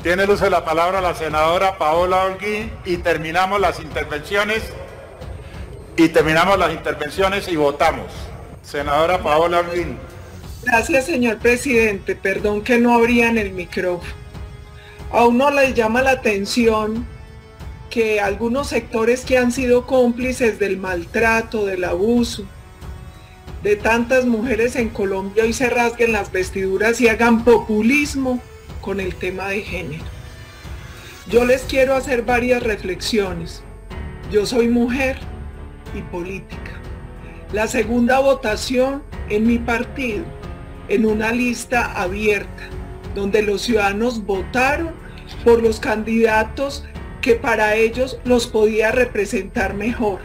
Tiene el uso de la palabra la senadora Paola Holguín y terminamos las intervenciones y votamos. Senadora Paola Holguín. Gracias, señor presidente. Perdón que no abrían el micrófono. A uno le llama la atención que algunos sectores que han sido cómplices del maltrato, del abuso de tantas mujeres en Colombia hoy se rasguen las vestiduras y hagan populismo con el tema de género. Yo les quiero hacer varias reflexiones. Yo soy mujer y política. La segunda votación en mi partido, en una lista abierta, donde los ciudadanos votaron por los candidatos que para ellos los podía representar mejor.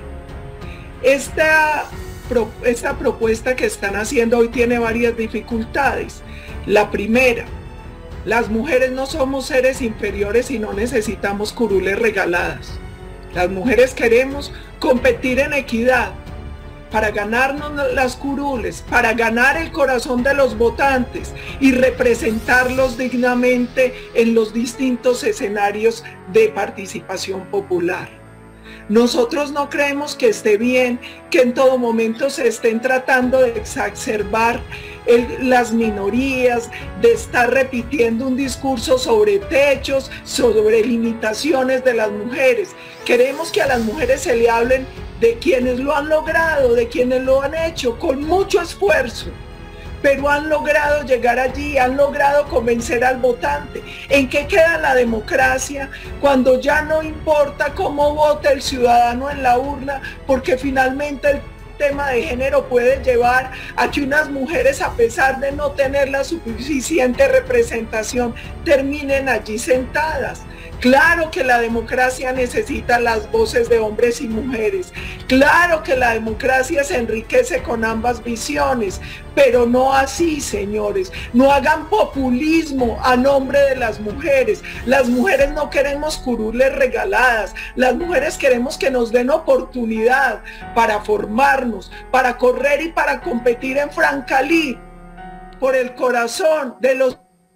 Esta propuesta que están haciendo hoy tiene varias dificultades. La primera, las mujeres no somos seres inferiores y no necesitamos curules regaladas. Las mujeres queremos competir en equidad para ganarnos las curules, para ganar el corazón de los votantes y representarlos dignamente en los distintos escenarios de participación popular. Nosotros no creemos que esté bien que en todo momento se estén tratando de exacerbar las minorías, de estar repitiendo un discurso sobre techos, sobre limitaciones de las mujeres. Queremos que a las mujeres se le hablen de quienes lo han logrado, de quienes lo han hecho con mucho esfuerzo, pero han logrado llegar allí, han logrado convencer al votante. ¿En qué queda la democracia cuando ya no importa cómo vote el ciudadano en la urna? Porque finalmente el tema de género puede llevar a que unas mujeres, a pesar de no tener la suficiente representación, terminen allí sentadas. Claro que la democracia necesita las voces de hombres y mujeres. Claro que la democracia se enriquece con ambas visiones, pero no así, señores. No hagan populismo a nombre de las mujeres. Las mujeres no queremos curules regaladas. Las mujeres queremos que nos den oportunidad para formarnos, para correr y para competir en Francalí por el corazón de los...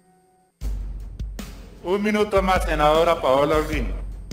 Un minuto más, senadora Paola Holguín.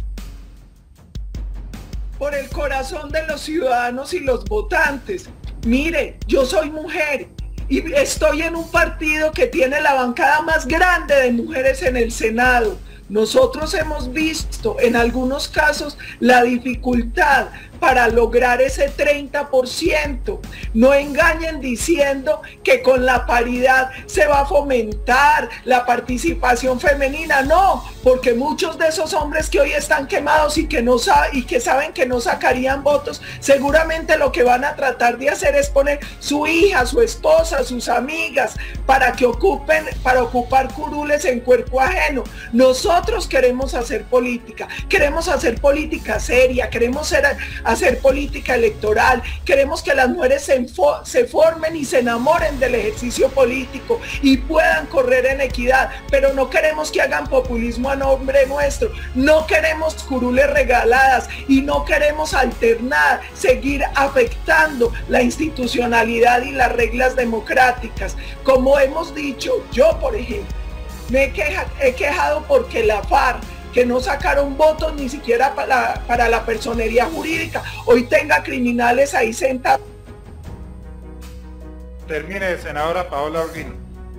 Por el corazón de los ciudadanos y los votantes. Mire, yo soy mujer y estoy en un partido que tiene la bancada más grande de mujeres en el Senado. Nosotros hemos visto en algunos casos la dificultad para lograr ese 30%. No engañen diciendo que con la paridad se va a fomentar la participación femenina. No, porque muchos de esos hombres que hoy están quemados y que saben que no sacarían votos, seguramente lo que van a tratar de hacer es poner su hija, su esposa, sus amigas para ocupar curules en cuerpo ajeno. Nosotros queremos hacer política seria, queremos hacer política electoral, queremos que las mujeres se formen y se enamoren del ejercicio político y puedan correr en equidad, pero no queremos que hagan populismo a nombre nuestro, no queremos curules regaladas y no queremos alternar, seguir afectando la institucionalidad y las reglas democráticas. Como hemos dicho, yo por ejemplo, me he quejado porque la FARC, que no sacaron votos ni siquiera para la personería jurídica, hoy tenga criminales ahí sentados. Termine, senadora Paola Holguín.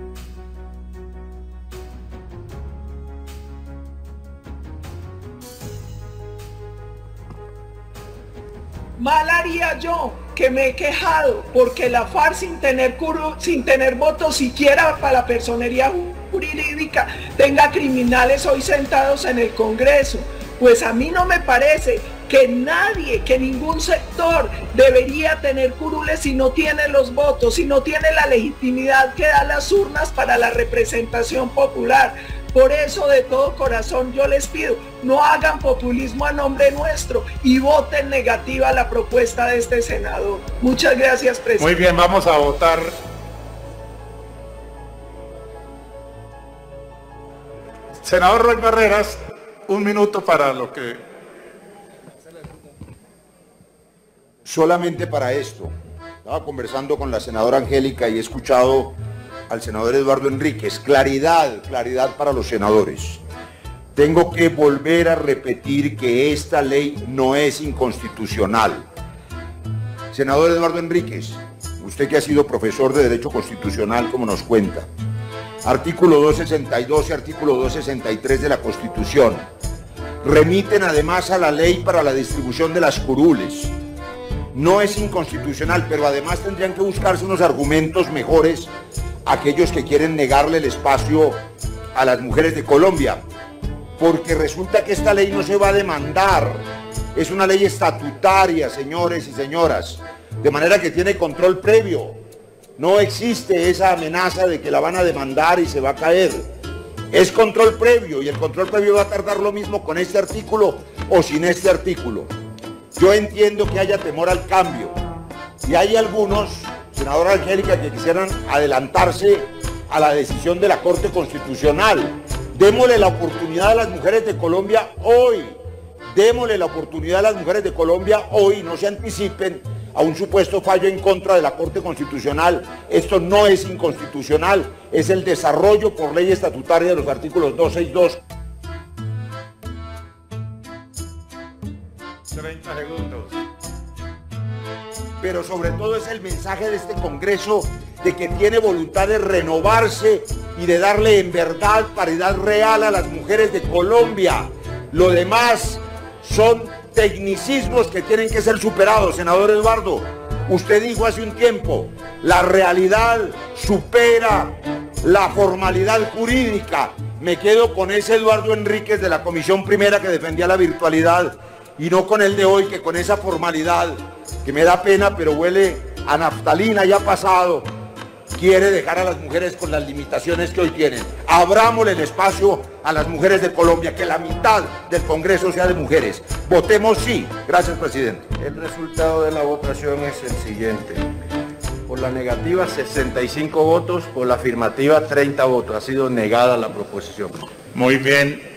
Mal haría yo que me he quejado porque la FARC sin tener votos siquiera para la personería jurídica tenga criminales hoy sentados en el Congreso. Pues a mí no me parece que ningún sector debería tener curules si no tiene los votos, si no tiene la legitimidad que dan las urnas para la representación popular. Por eso, de todo corazón, yo les pido, no hagan populismo a nombre nuestro y voten negativa la propuesta de este senador. Muchas gracias, presidente. Muy bien, vamos a votar. Senador Roy Barreras, un minuto para lo que... Solamente para esto. Estaba conversando con la senadora Angélica y he escuchado al senador Eduardo Enríquez. Claridad para los senadores. tengo que volver a repetir que esta ley no es inconstitucional. Senador Eduardo Enríquez, usted que ha sido profesor de Derecho Constitucional, como nos cuenta, artículo 262 y artículo 263 de la Constitución remiten además a la ley para la distribución de las curules. No es inconstitucional, pero además tendrían que buscarse unos argumentos mejores a aquellos que quieren negarle el espacio a las mujeres de Colombia, porque resulta que esta ley no se va a demandar, es una ley estatutaria, señores y señoras, de manera que tiene control previo. No existe esa amenaza de que la van a demandar y se va a caer. Es control previo, y el control previo va a tardar lo mismo con este artículo o sin este artículo. Yo entiendo que haya temor al cambio, y hay algunos, senadora Angélica, que quisieran adelantarse a la decisión de la Corte Constitucional. Démosle la oportunidad a las mujeres de Colombia hoy. Démosle la oportunidad a las mujeres de Colombia hoy, no se anticipen a un supuesto fallo en contra de la Corte Constitucional. Esto no es inconstitucional, es el desarrollo por ley estatutaria de los artículos 262. 30 segundos. Pero sobre todo es el mensaje de este Congreso de que tiene voluntad de renovarse y de darle en verdad paridad real a las mujeres de Colombia. Lo demás son tecnicismos que tienen que ser superados. Senador Eduardo, usted dijo hace un tiempo, la realidad supera la formalidad jurídica. Me quedo con ese Eduardo Enríquez de la Comisión Primera que defendía la virtualidad, y no con el de hoy, que con esa formalidad, que me da pena, pero huele a naftalina ya pasado, quiere dejar a las mujeres con las limitaciones que hoy tienen. Abrámosle el espacio a las mujeres de Colombia, que la mitad del Congreso sea de mujeres. Votemos sí. Gracias, presidente. El resultado de la votación es el siguiente. Por la negativa, 65 votos, por la afirmativa, 30 votos. Ha sido negada la proposición. Muy bien.